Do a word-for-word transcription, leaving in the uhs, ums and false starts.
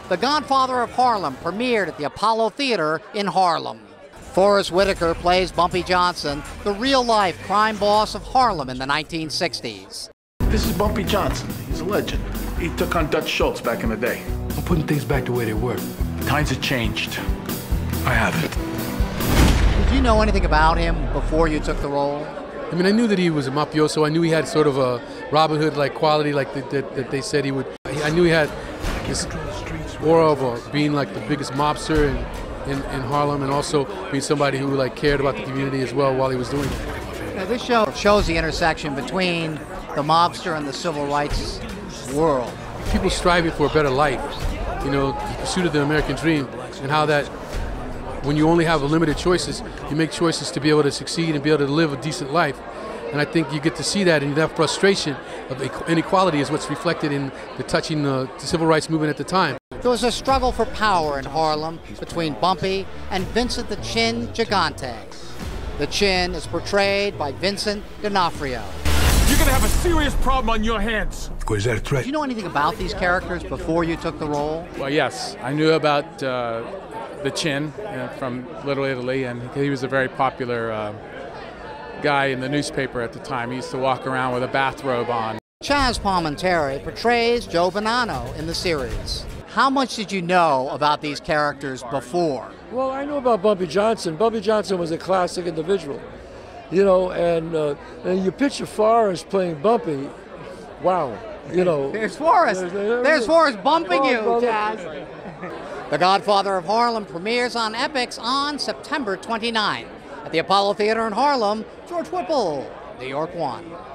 The Godfather of Harlem premiered at the Apollo Theater in Harlem. Forrest Whitaker plays Bumpy Johnson, the real-life crime boss of Harlem in the nineteen sixties. This is Bumpy Johnson. He's a legend. He took on Dutch Schultz back in the day. I'm putting things back the way they were. Times have changed. I haven't. Did you know anything about him before you took the role? I mean, I knew that he was a mafioso. I knew he had sort of a Robin Hood-like quality, like the, that, that they said he would. I knew he had this aura of uh, being like the biggest mobster in, in, in Harlem, and also being somebody who like cared about the community as well while he was doing it. Now, this show shows the intersection between the mobster and the civil rights world. People striving for a better life, you know, the pursuit of the American dream, and how that when you only have limited choices, you make choices to be able to succeed and be able to live a decent life. And I think you get to see that, and that frustration of inequality is what's reflected in the touching uh, the civil rights movement at the time. There was a struggle for power in Harlem between Bumpy and Vincent the Chin Gigante. The Chin is portrayed by Vincent D'Onofrio. You're gonna have a serious problem on your hands. Is that a threat? Did you know anything about these characters before you took the role? Well, yes. I knew about uh, the Chin uh, from Little Italy, and he was a very popular uh, guy in the newspaper at the time. He used to walk around with a bathrobe on. Chaz Palminteri portrays Joe Bonanno in the series. How much did you know about these characters before? Well, I know about Bumpy Johnson. Bumpy Johnson was a classic individual, you know, and, uh, and you picture Forrest playing Bumpy. Wow, you know. There's Forrest. There's, there's, There's Forrest bumping you, oh, Chaz. The Godfather of Harlem premieres on Epix on September twenty-ninth at the Apollo Theater in Harlem. George Whipple, New York one.